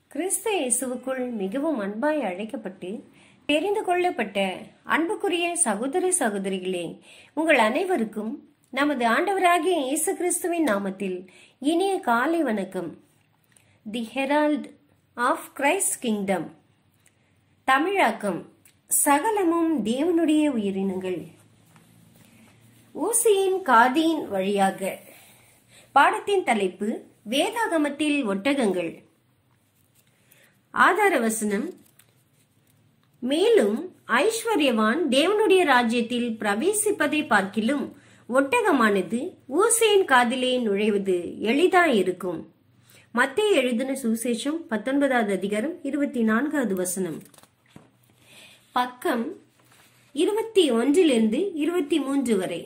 கிறிஸ்து இயேசுவுக்குள் மிகவும் அன்பாய் அழைக்கப்பட்டு தெரிந்து கொள்ளப்பட்ட அன்புக்குரிய சகோதர சகோதரிகளே, உங்கள் அனைவருக்கும் நமது ஆண்டவராகிய இயேசு கிறிஸ்துவின் நாமத்தில் இனிய காலை வணக்கம். The herald of Christ kingdom. தமிழாக்கம்: சகலமும் தேவனுடைய உயிரினங்கள். ஊசியின் காதின் வழியாக. பாடத்தின் தலைப்பு: வேதாகமத்தில் ஒட்டகங்கள். ஆதார வசனம்: மேலும் ஐஸ்வர்யவான் தேவனுடைய ராஜ்யத்தில் பிரவேசிப்பதை பார்க்கிலும் ஒட்டகமானது ஊசியின் காதிலே நுழைவது எளிதாயிருக்கும். மத்தேயு எழுதின சுவிசேஷம் 19வது அதிகாரம் 24வது வசனம். பக்கம் 21 23 வரை.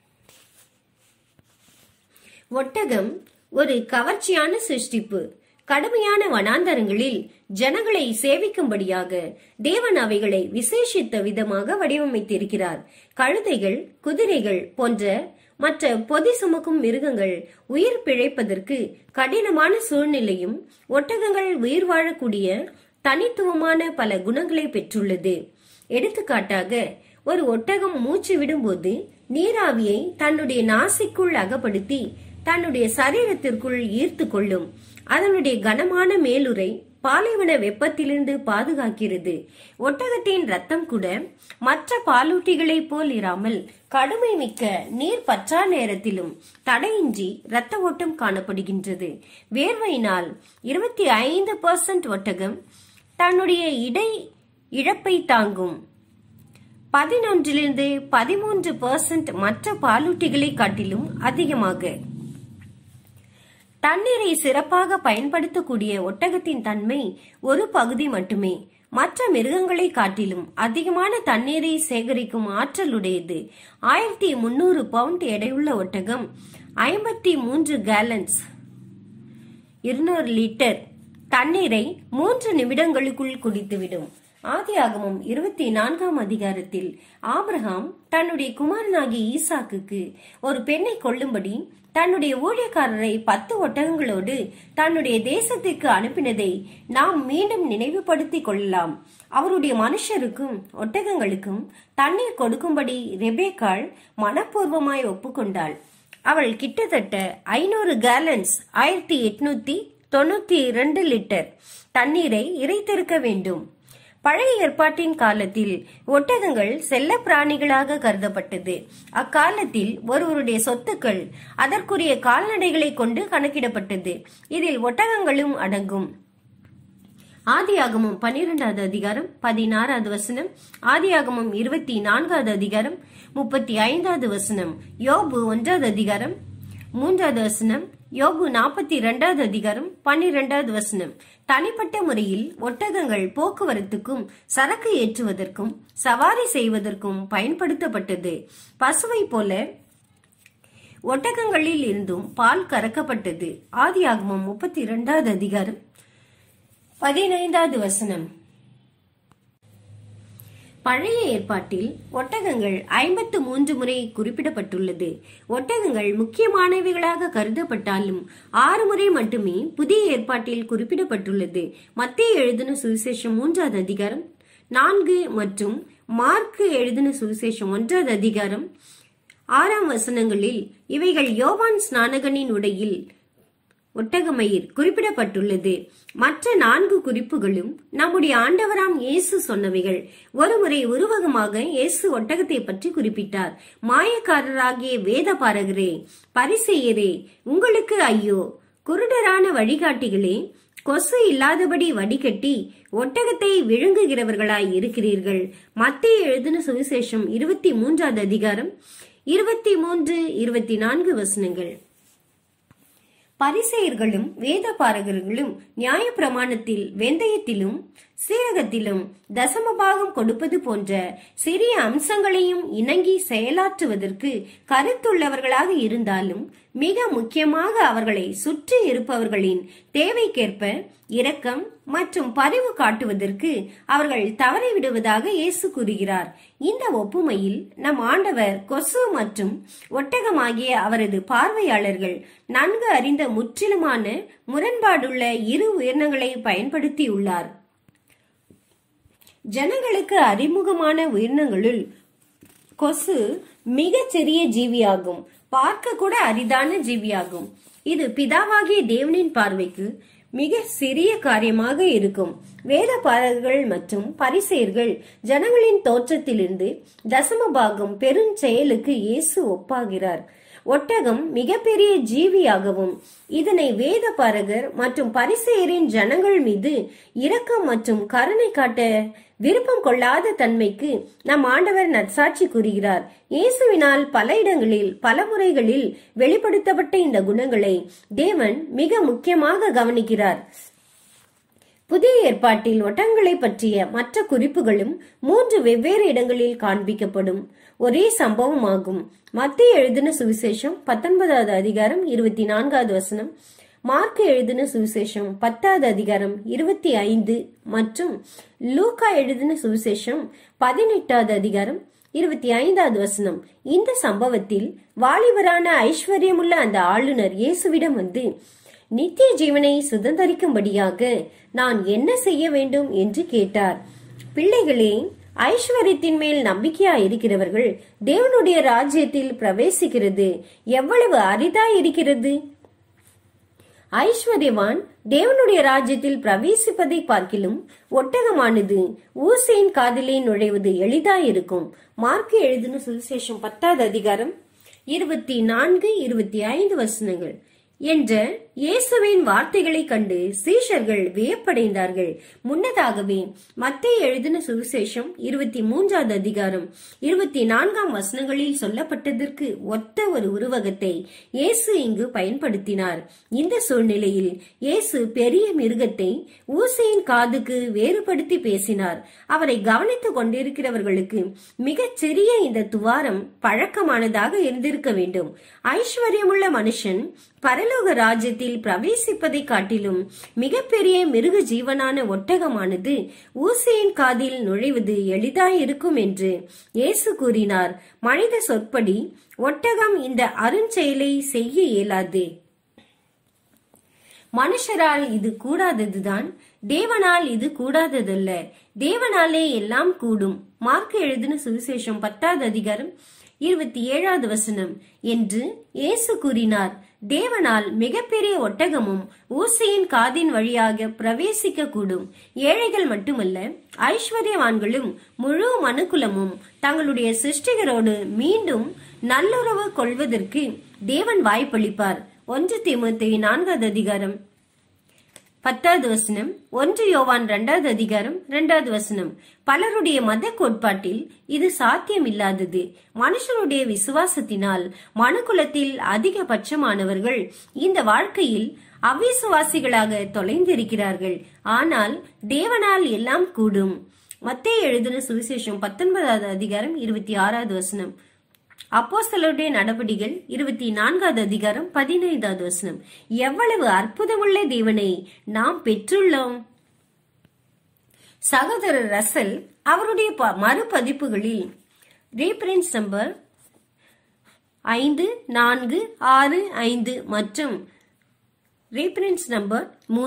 ஒட்டகம் ஒரு கவர்ச்சியான சிருஷ்டிப்பு. கடுமையான வனாந்தரங்களில் ஜனங்களை சேவிக்கும்படியாக தேவன் அவைகளை விசேஷித்த விதமாக வடிவமைத்திருக்கிறார். கழுதைகள், குதிரைகள் போன்ற மற்ற பொதி சுமக்கும் மிருகங்கள் உயிர் பிழைப்பதற்கு கடினமான சூழ்நிலையும் ஒட்டகங்கள் உயிர் வாழக்கூடிய தனித்துவமான பல குணங்களை பெற்றுள்ளது. எடுத்துக்காட்டாக, ஒரு ஒட்டகம் மூச்சு விடும்போது நீராவியை தன்னுடைய நாசிக்குள் அகப்படுத்தி தன்னுடைய சரீரத்திற்குள் ஈர்த்து கொள்ளும். அதனுடைய கனமான மேலுறை பாலைவன வெப்பத்திலிருந்து பாதுகாக்கிறது. ஒட்டகத்தின் ரத்தம் கூட மற்ற பாலூட்டிகளை போல் இராமல் கடுமை மிக்க நீர் பற்றா நேரத்திலும் தடையின்றி இரத்த ஓட்டம் காணப்படுகின்றது. வேர்வையினால் 25% ஒட்டகம் தன்னுடைய இடை இழப்பை தாங்கும். 11-13% மற்ற பாலூட்டிகளை காட்டிலும் அதிகமாக. தண்ணீரை சிறப்பாக பயன்படுத்தக்கூடிய ஒட்டகத்தின் தன்மை ஒரு பகுதி மட்டுமே. மற்ற மிருகங்களை காட்டிலும் அதிகமான தண்ணீரை சேகரிக்கும் ஆற்றலுடையது. 1300 பவுண்ட் எடையுள்ள ஒட்டகம் 53 கேலன்ஸ் 200 லிட்டர் தண்ணீரை 3 நிமிடங்களுக்குள் குடித்துவிடும். ஆதியாகமம் 24ஆம் அதிகாரத்தில் ஆபிரகாம் தன்னுடைய குமாரனாகிய ஈசாக்குக்கு ஒரு பெண்ணை கொள்ளும்படி தன்னுடைய ஊழியக்காரரை 10 ஒட்டகங்களோடு தன்னுடைய தேசத்திற்கு அனுப்பினதை நாம் மீண்டும் நினைவுபடுத்திக் கொள்ளலாம். அவருடைய மனுஷருக்கும் ஒட்டகங்களுக்கும் தண்ணீர் கொடுக்கும்படி ரெபேக்காள் மனப்பூர்வமாய் ஒப்புக்கொண்டாள். அவள் கிட்டத்தட்ட 500 கேலன்ஸ் 1892 லிட்டர் தண்ணீரை இறைத்திருக்க வேண்டும். பழைய ஏற்பாட்டின் காலத்தில் ஒட்டகங்கள் செல்ல பிராணிகளாக கருதப்பட்டது. அக்காலத்தில் ஒருவருடைய சொத்துக்கள் அதற்குரிய கால்நடைகளை கொண்டு கணக்கிடப்பட்டது. இதில் ஒட்டகங்களும் அடங்கும். ஆதியாகமம் 12வது அதிகாரம் 16வது வசனம், ஆதியாகமம் 24வது அதிகாரம் 35வது வசனம், யோபு 1வது அதிகாரம் 3வது வசனம், யோபு 42வது அதிகாரம் 12வது வசனம். தனிப்பட்ட முறையில் ஒட்டகங்கள் போக்குவரத்துக்கும் சரக்கு ஏற்றுவதற்கும் சவாரி செய்வதற்கும் பயன்படுத்தப்பட்டது. பசுவை போல ஒட்டகங்களில் இருந்தும் பால் கறக்கப்பட்டது. ஆதியாகமம் 32வது அதிகாரம் 15வது வசனம். பழைய ஏற்பாட்டில் ஒட்டகங்கள் 53 முறை குறிப்பிடப்பட்டுள்ளது. ஒட்டகங்கள் முக்கியமானவைகளாக கருதப்பட்டாலும் 6 முறை மட்டுமே புதிய ஏற்பாட்டில் குறிப்பிடப்பட்டுள்ளது. மத்தேயு எழுதின சுவிசேஷம் 3வது அதிகாரம் 4 மற்றும் மார்க்கு எழுதின சுவிசேஷம் 1வது அதிகாரம் 6ஆம் வசனங்களில் இவைகள் யோவான் ஸ்நானகனின் உடையில் ஒட்டகமயிர் குறிப்பிடப்பட்டுள்ளது. மற்ற 4 குறிப்புகளும் நம்முடைய ஆண்டவராம் இயேசு சொன்னவைகள். ஒருமுறை உருவகமாக இயேசு ஒட்டகத்தை பற்றி குறிப்பிட்டார். மாயக்காரராகிய வேத பாரகரே, பரிசேயரே, உங்களுக்கு ஐயோ! குருடரான வழிகாட்டிகளே, கொசு இல்லாதபடி வடிகட்டி ஒட்டகத்தை விழுங்குகிறவர்களாய் இருக்கிறீர்கள். மத்தேயு எழுதின சுவிசேஷம் 23வது அதிகாரம் 23-24 வசனங்கள். பரிசேயர்களும் வேத பாரகர்களும் நியாய பிரமாணத்தில் வெந்தயத்திலும் சீரகத்திலும் தசமபாகம் கொடுப்பது போன்ற சிறிய அம்சங்களையும் இணங்கி செயலாற்றுவதற்கு கருத்துள்ளவர்களாக இருந்தாலும் மிக முக்கியமாக அவர்களை சுற்றி இருப்பவர்களின் தேவைக்கேற்ப இரக்கம் மற்றும் பரிவு காட்டுவதற்கு அவர்கள் தவறிவிடுவதாக இயேசு கூறுகிறார். இந்த ஒப்புமையில் நம் ஆண்டவர் கொசு மற்றும் ஒட்டகமாகிய அவரது பார்வையாளர்கள் நன்கு அறிந்த முற்றிலுமான முரண்பாடுள்ள இரு உயிரினங்களை பயன்படுத்தியுள்ளார். ஜனங்களுக்கு அறிமுகமான உயிரினங்களுள் கொசு மிகச் சிறிய ஜீவியாகும், பார்க்க கூட அரிதான ஜீவியாகும். இது பிதாவாகிய தேவனின் பார்வைக்கு மிக சிறிய காரியமாக இருக்கும். வேத பாரகர்கள் மற்றும் பரிசேயர்கள் ஜனங்களின் தோற்றத்திலிருந்து தசமபாகம் பெரும் செயலுக்கு இயேசு ஒப்பாகிறார். ஒட்டகம் மிகப்பெரிய ஜீவியாகவும் இதனை வேத பாரகர் மற்றும் பரிசேயரின் ஜனங்கள் மீது இரக்கம் மற்றும் கருணை காட்ட விருப்பம் கொள்ளாத தன்மைக்கு நம் ஆண்டவர் நற்சாட்சி கூறுகிறார். இயேசுவினால் பல இடங்களில் பல முறைகளில் வெளிப்படுத்தப்பட்ட இந்த குணங்களை தேவன் மிக முக்கியமாக கவனிக்கிறார். புதிய ஏற்பாட்டில் ஒட்டகங்களை பற்றிய மற்ற குறிப்புகளும் 3 வெவ்வேறு இடங்களில் காண்பிக்கப்படும் ஒரே சம்பவமாகும். மத்தேயு எழுதின சுவிசேஷம் 19வது அதிகாரம் 24வது வசனம், மார்க்கு எழுதின சுவிசேஷம் 10வது அதிகாரம் 25 மற்றும் லூக்கா எழுதின சுவிசேஷம் 18வது அதிகாரம் 25வது வசனம். இந்த சம்பவத்தில் வாலிபரான ஐஸ்வர்யமுள்ள அந்த ஆளுநர் இயேசுவிடம் வந்து, நித்திய ஜீவனை சுதந்தரிக்கும்படியாக நான் என்ன செய்ய வேண்டும் என்று கேட்டார். பிள்ளைகளே, ஐஸ்வர்யத்தின் மேல் நம்பிக்கையா இருக்கிறவர்கள் தேவனுடைய ராஜ்யத்தில் பிரவேசிக்கிறது எவ்வளவு அரிதாய் இருக்கிறது. ஐஸ்வர்யவான் தேவனுடைய ராஜ்யத்தில் பிரவேசிப்பதை பார்க்கிலும் ஒட்டகமானது ஊசையின் காதிலே நுழைவது எளிதாயிருக்கும். மார்க்கு எழுதின சுவிசேஷம் 10வது அதிகாரம் 24-25 வசனங்கள் என்ற இயேசுவின் வார்த்தைகளை கண்டு சீஷர்கள் வியப்படைந்தார்கள். முன்னதாகவே மத்தேயு எழுதின சுவிசேஷம் 23வது அதிகாரம் 24ஆம் வசனங்களில் சொல்லப்பட்டதற்கு ஒத்த ஒரு உருவகத்தை இயேசு இங்கு பயன்படுத்தினார். இந்த சூழ்நிலையில் இயேசு பெரிய மிருகத்தை ஊசையின் காதுக்கு வேறுபடுத்தி பேசினார். அவரை கவனித்துக் கொண்டிருக்கிறவர்களுக்கு மிகச் சிறிய இந்த துவாரம் பழக்கமானதாக இருந்திருக்க வேண்டும். ஐஸ்வர்யமுள்ள மனுஷன் பரலோக ராஜ்யத்தில் பிரவேசிப்பதை காட்டிலும் மிகப்பெரிய மிருக ஜீவனான ஒட்டகமானது ஊசையின் காதில் நுழைவது எளிதாயிருக்கும் என்று இயேசு கூறினார். மனித சொற்படி ஒட்டகம் இந்த அருஞ்செயலை செய்ய இயலாது. மனுஷரால் இது கூடாததுதான், தேவனால் இது கூடாததல்ல. தேவனாலே எல்லாம் கூடும். மார்க்கு எழுதின சுவிசேஷம் 10வது அதிகாரம் 27வது வசனம் என்று இயேசு கூறினார். தேவனால் மிகப்பெரிய ஒட்டகமும் ஊசையின் காதின் வழியாக பிரவேசிக்க கூடும். ஏழைகள் மட்டுமல்ல, ஐஸ்வர்யவான்களும் முழு மனுக்குலமும் தங்களுடைய சிருஷ்டிகரோடு மீண்டும் நல்லுறவு கொள்வதற்கு தேவன் வாய்ப்பளிப்பார். 1 தீமோத்தேயு 4வது அதிகாரம் 10வது வசனம், 1 யோவான் 2வது அதிகாரம் 2வது வசனம். பலருடைய மத கோட்பாட்டில் இது சாத்தியமில்லாதது. மனுஷனுடைய விசுவாசத்தினால் மனுக்குலத்தில் அதிகபட்சமானவர்கள் இந்த வாழ்க்கையில் அவிசுவாசிகளாக தொலைந்திருக்கிறார்கள். ஆனால் தேவனால் எல்லாம் கூடும். மத்தேயு எழுதின சுவிசேஷம் 19வது அதிகாரம் 26வது வசனம். அப்போஸ்தலருடைய நடபடிகள் 24வது அதிகாரம் 15வது வசனம். எவ்வளவு அற்புதமுள்ள தேவனை நாம் பெற்றுள்ளோம். சகோதரர் ரசல் அவருடைய மறுபதிப்புகளில் ரீபிரின்ஸ் நம்பர் 5465 மற்றும் ரீபிரின்ஸ் நம்பர்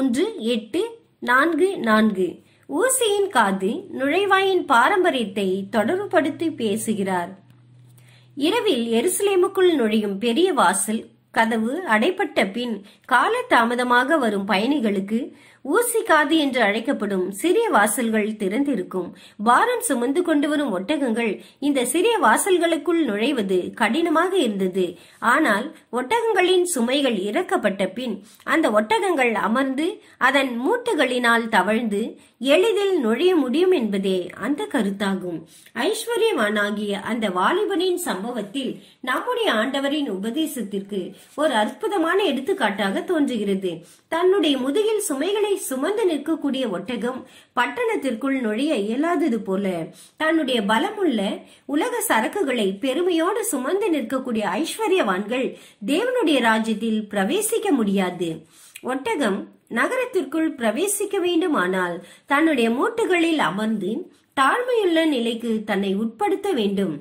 3844 ஊசியின் காது நுழைவாயின் பாரம்பரியத்தை தொடர்புபடுத்தி பேசுகிறார். இரவில் எருசலேமுக்குள் நுழையும் பெரிய வாசல் கதவு அடைப்பட்ட பின் கால தாமதமாக வரும் பயணிகளுக்கு ஊசி காது என்று அழைக்கப்படும் சிறிய வாசல்கள் திறந்திருக்கும். பாரம் சுமந்து கொண்டு வரும் ஒட்டகங்கள் இந்த சிறிய வாசல்களுக்குள் நுழைவது கடினமாக இருந்தது. ஆனால் ஒட்டகங்களின் சுமைகள் இறக்கப்பட்ட பின் அந்த ஒட்டகங்கள் அமர்ந்து அதன் மூட்டுகளினால் தவழ்ந்து எளிதில் நுழைய முடியும் என்பதே அந்த கருத்தாகும். ஐஸ்வர்யவானாகிய அந்த வாலிபனின் சம்பவத்தில் நம்முடைய ஆண்டவரின் உபதேசத்திற்கு ஒரு அற்புதமான எடுத்துக்காட்டாக தோன்றுகிறது. தன்னுடைய முதுகில் சுமைகளை சுமந்து நிற்கக்கூடிய ஒட்டகம் பட்டணத்திற்குள் நுழைய இயலாதது போல தன்னுடைய பலமுள்ள உலக சரக்குகளை பெருமையோடு சுமந்து நிற்கக்கூடிய ஐஸ்வர்யவான்கள் தேவனுடைய ராஜ்யத்தில் பிரவேசிக்க முடியாது. ஒட்டகம் நகரத்திற்குள் பிரவேசிக்க வேண்டுமானால் தன்னுடைய மூட்டுகளில் அமர்ந்து தாழ்மையுள்ள நிலைக்கு தன்னை உட்படுத்த வேண்டும்.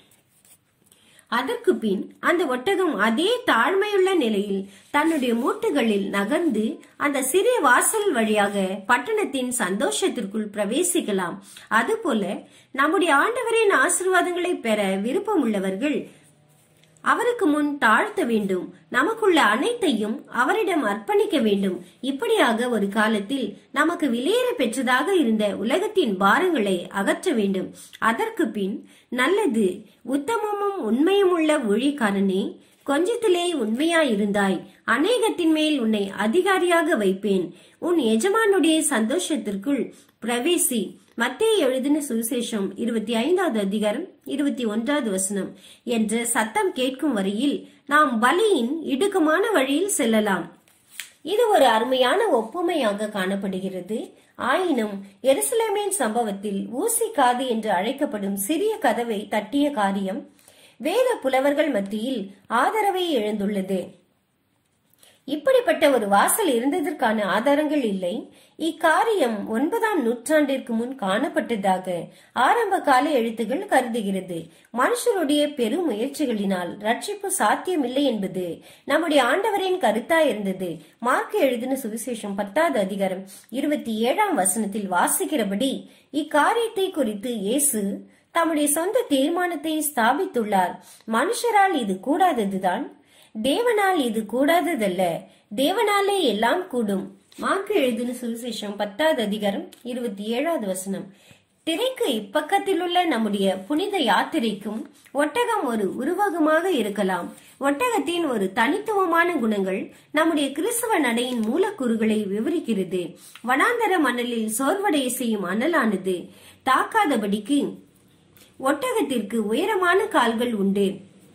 அதற்கு பின் அந்த ஒட்டகம் அதே தாழ்மையுள்ள நிலையில் தன்னுடைய மூட்டுகளில் நகர்ந்து அந்த சிறிய வாசல் வழியாக பட்டணத்தின் சந்தோஷத்திற்குள் பிரவேசிக்கலாம். அதுபோல நம்முடைய ஆண்டவரின் ஆசீர்வாதங்களை பெற விருப்பம் உள்ளவர்கள் அவருக்கு முன் தாழ்த்த வேண்டும். நமக்குள்ள அனைத்தையும் அவரிடம் அர்ப்பணிக்க வேண்டும். இப்படியாக ஒரு காலத்தில் நமக்கு விலையேற பெற்றதாக இருந்த உலகத்தின் பாரங்களை அகற்ற வேண்டும். அதற்கு பின், நல்லது உத்தமமும் உண்மையும் உள்ள ஊழியக்காரனே, கொஞ்சத்திலே உண்மையாயிருந்தாய், அநேகத்தின் மேல் உன்னை அதிகாரியாக வைப்பேன், உன் எஜமானுடைய சந்தோஷத்திற்குள் பிரவேசி. மத்தேயு எழுதின சுவிசேஷம் 25வது அதிகாரம் 21வது வசனம் என்ற சத்தம் கேட்கும் வரையில் நாம் பலியின் இடுக்கமான வழியில் செல்லலாம். இது ஒரு அருமையான ஒப்புமையாக காணப்படுகிறது. ஆயினும் எருசலேமின் சம்பவத்தில் ஊசி காது என்று அழைக்கப்படும் சிறிய கதவை தட்டிய காரியம் வேத புலவர்கள் மத்தியில் ஆதரவை இழந்துள்ளது. இப்படிப்பட்ட ஒரு வாசல் இருந்ததற்கான ஆதாரங்கள் இல்லை. இக்காரியம் 9ஆம் நூற்றாண்டிற்கு முன் காணப்பட்டதாக ஆரம்ப கால எழுத்துகள் கருதுகிறது. மனுஷருடைய பெரும் முயற்சிகளினால் ரட்சிப்பு சாத்தியமில்லை என்பது நம்முடைய ஆண்டவரின் கருத்தாயிருந்தது. மார்க்கு எழுதின சுவிசேஷம் 10வது அதிகாரம் 27ஆம் வசனத்தில் வாசிக்கிறபடி இக்காரியத்தை குறித்து இயேசு தம்முடைய சொந்த தீர்மானத்தை ஸ்தாபித்துள்ளார். மனுஷரால் இது கூடாததுதான், தேவனால் இது கூடாததல்ல. தேவனாலே எல்லாம் கூடும். மார்க்கு எழுதின சுவிசேஷம் 10வது அதிகாரம் 27வது வசனம். திரைக்கு இப்பக்கத்தில் உள்ள நம்முடைய புனித யாத்திரைக்கும் ஒட்டகம் ஒரு உருவகமாக இருக்கலாம். ஒட்டகத்தின் ஒரு தனித்துவமான குணங்கள் நம்முடைய கிறிஸ்தவ நடையின் மூலக்கூறுகளை விவரிக்கிறது. வனாந்தர மணலில் சோர்வடைய செய்யும் அனலானது தாக்காதபடிக்கு ஒட்டகத்திற்கு உயரமான கால்கள் உண்டு.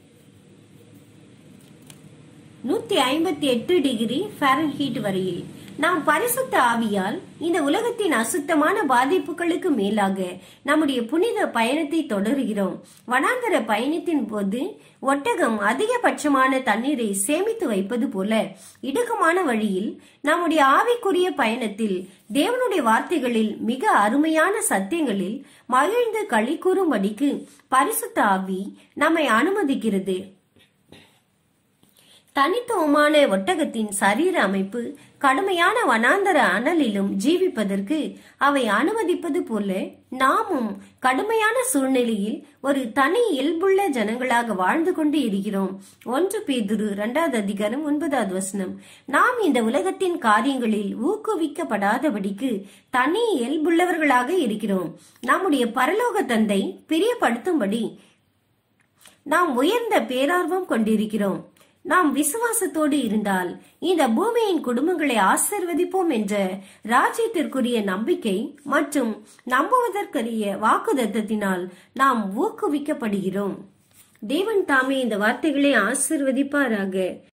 158 டிகிரி ஃபாரன்ஹீட் வரையில். நாம் பரிசுத்த ஆவியால் இந்த உலகத்தின் அசுத்தமான பாதிப்புகளுக்கு மேலாக நம்முடைய புனித பயணத்தை தொடர்கிறோம். வனாந்தர பயணத்தின் போது ஒட்டகம் அதிகபட்சமான தண்ணீரை சேமித்து வைப்பது போல இடுக்கமான வழியில் நம்முடைய ஆவிக்குரிய பயணத்தில் தேவனுடைய வார்த்தைகளில் மிக அருமையான சத்தியங்களில் மகிழ்ந்து களி கூறும்படிக்கு பரிசுத்த ஆவி நம்மை அனுமதிக்கிறது. தனித்துவமான ஒட்டகத்தின் சரீர அமைப்பு கடுமையான வனாந்தர அனலிலும் ஜீவிப்பதற்கு அவை அனுமதிப்பது போல நாமும் கடுமையான சூழ்நிலையில் ஒரு தனி இயல்புள்ள ஜனங்களாக வாழ்ந்து கொண்டு இருக்கிறோம். 1 பேதுரு 2வது அதிகாரம் 9வது வசனம். நாம் இந்த உலகத்தின் காரியங்களில் ஊக்குவிக்கப்படாதபடிக்கு தனி இயல்புள்ளவர்களாக இருக்கிறோம். நம்முடைய பரலோக தந்தை பிரியப்படுத்தும்படி நாம் உயர்ந்த பேரார்வம் கொண்டிருக்கிறோம். நாம் விசுவாசத்தோடு இருந்தால் இந்த பூமியின் குடும்பங்களை ஆசீர்வதிப்போம் என்ற ராஜ்யத்திற்குரிய நம்பிக்கை மற்றும் நம்புவதற்குரிய வாக்குத்தத்தத்தினால் நாம் ஊக்குவிக்கப்படுகிறோம். தேவன் தாமே இந்த வார்த்தைகளை ஆசீர்வதிப்பாராக.